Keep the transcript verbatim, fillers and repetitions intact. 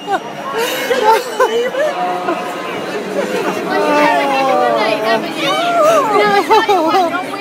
believe it? Well, you had a heck of a night, haven't you? No.